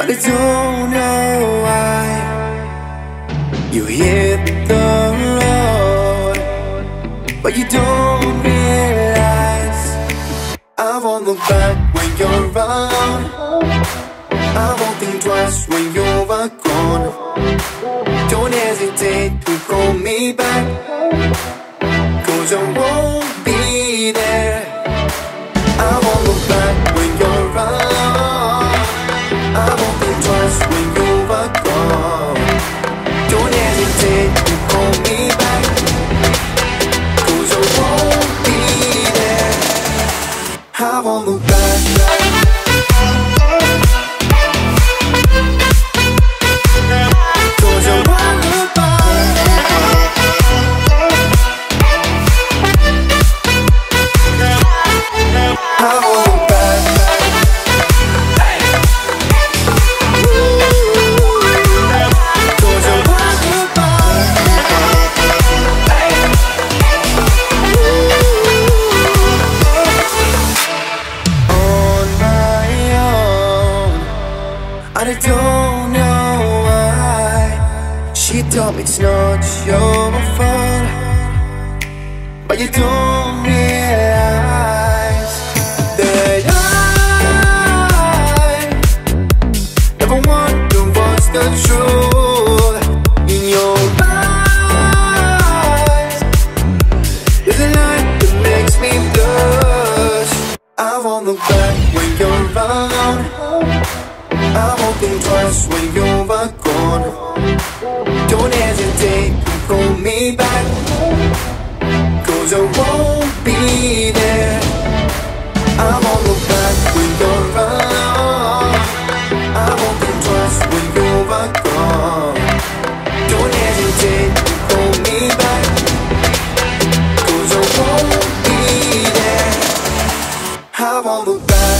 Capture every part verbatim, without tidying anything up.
but I don't know why. You hit the road, but you don't realize I won't look back when you're around. I won't think twice when you're gone. Don't hesitate to call me back, 'cause I won't be there. I won't look back when you're around. I won't think twice when you're gone. Don't hesitate to call me back, 'cause I won't be there. I won't look back. I don't know why. She told me it's not your fault, but you don't realize that I never wondered what's the truth. In your eyes there's a light that makes me blush. I won't look back when you're around. I won't think twice when you're gone. Don't hesitate to call me back, 'cause I won't be there. I won't look back when you're around. I won't think twice when you're gone. Don't hesitate to call me back, 'cause I won't be there. I won't look back.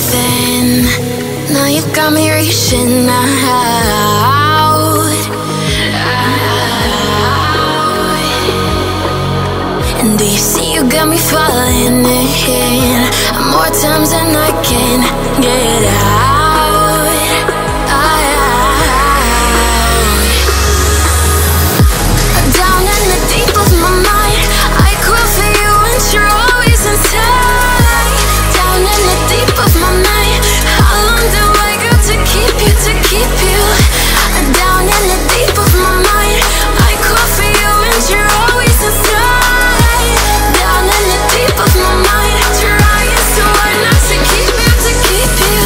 thin. Now you got me reaching out. And do you see you got me falling in more times than I can get out, out. Down in the deep of my mind, I crawl for you and you're always inside. Down in the deep of my mind, how long do I got to keep you, to keep you? Down in the deep of my mind, I crawl for you and you're always inside. Down in the deep of my mind, trying so hard not to keep you, to keep you.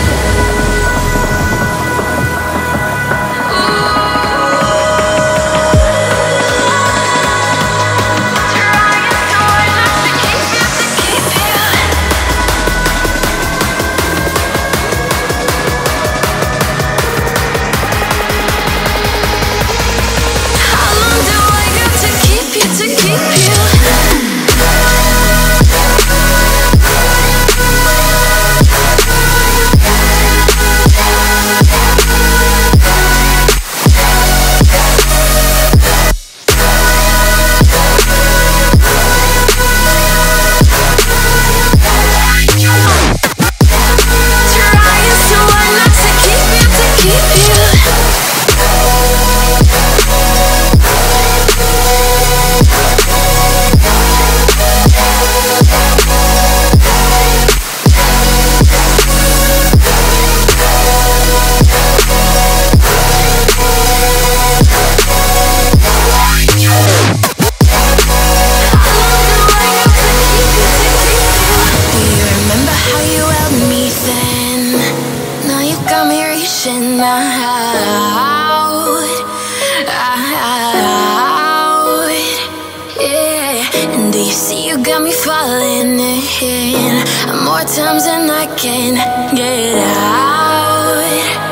More times than I can get out,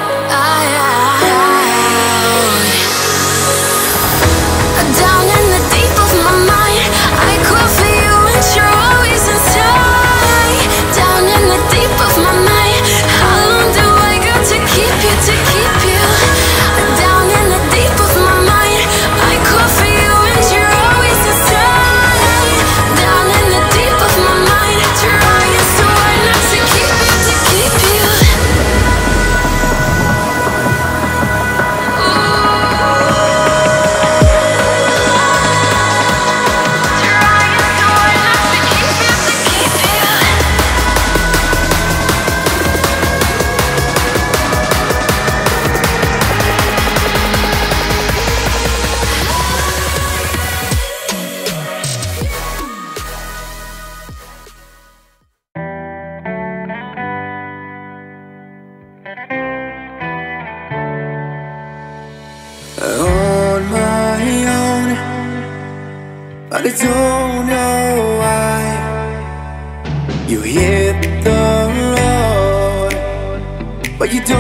out. Down in the deep of my mind, I crawl for you and you're always inside. Down in the deep of my mind, how long do I got to keep you, to keep you? Down in the deep of my mind, I crawl for you and you're always inside. Down in the deep of my mind, trying so hard not to keep you, to keep you. On my own, but I don't know why you hit the road, but you don't